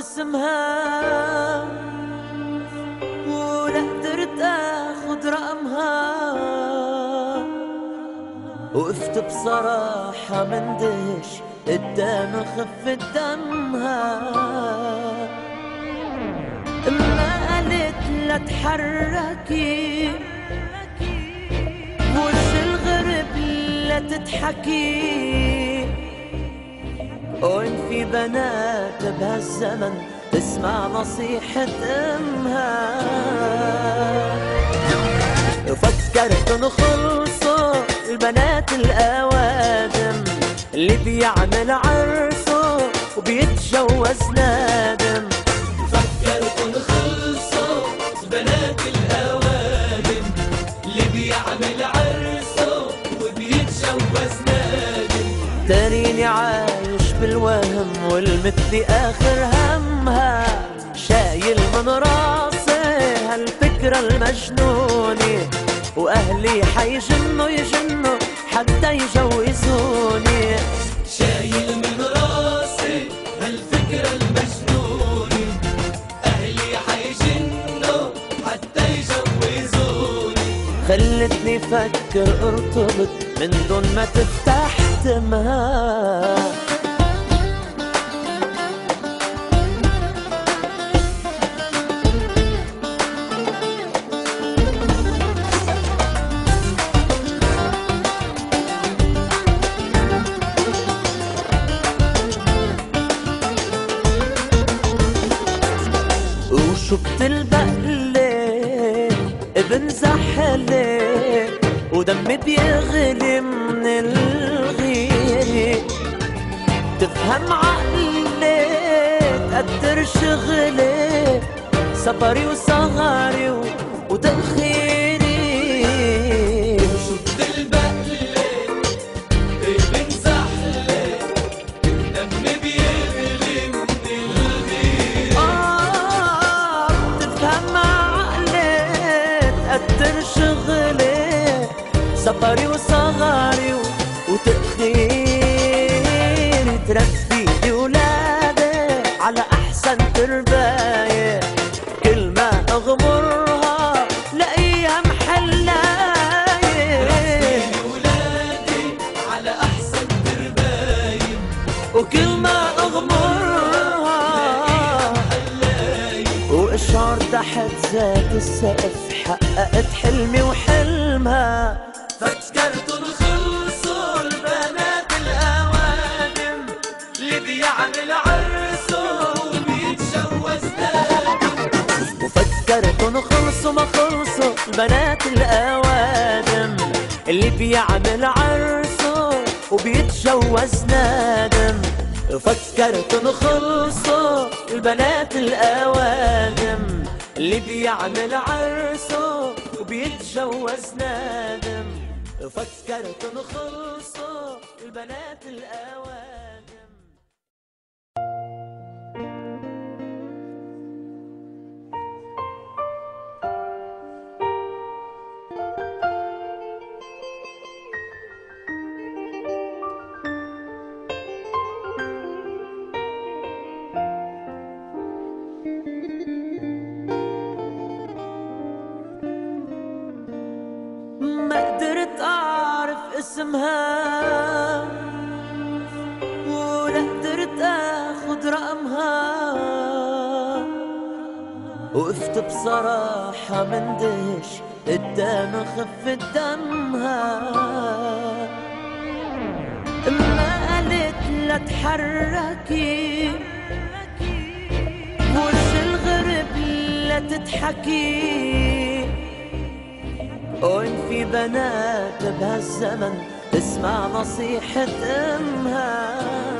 اسمها ولا قدرت اخد رقمها. وقفت بصراحة مندهش قدام خفة دمها. ما قالت لا تحركي وش الغرب لا تضحكي. وين في بنات بهالزمن تسمع نصيحة امها. فكرت خلصوا البنات الاوادم اللي بيعمل عرسه وبيتجوز نادم. فكرت خلصوا البنات الاوادم اللي بيعمل عرسه وبيتجوز نادم. تريني عايش بالوهم والمثل اخر همها. شايل من راسي هالفكرة المجنونة واهلي حيجنوا يجنوا حتى يجوزوني. شايل من راسي هالفكرة المجنونة اهلي حيجنوا حتى يجوزوني. خلتني فكر ارتبط من دون ما تفتح تمها. وشفت البقلة ابن زحلة ودمي بيغلي من الغيرة. تفهم عقلي تقدر شغلي سفري وسهري وتأخيري. شفت البقلة ابن زحلة دمي بيغلي من الغيرة. تفهم عقلي تقدر شغلي سفري وسهري وتأخيري. تربي لي ولادي على أحسن ترباية كل ما أغمرها لأيام حلاية. ربي ولادي على احسن ترباية وكل ما أغمرها وأشعر تحت ذات السقف حققت حلمي وحلمها. فكرت خلصوا البنات الاوادم اللي بيعمل عرسه وبيتجوز نادم. وفكرت خلصوا ما خلصوا البنات الأوادم اللي بيعمل عرسه وبيتجوز نادم. فكرت خلصوا البنات الأوادم اللي بيعمل عرسه وبيتجوز نادم. فكرت خلصوا البنات الأوادم. ما قدرت أعرف اسمها ولا قدرت أخد رقمها. وقفت بصراحة مندهش قدام خفة دمها. ما قالت لا تحركي وش الغرب لا تضحكي. وين في بنات بهالزمن تسمع نصيحة امها.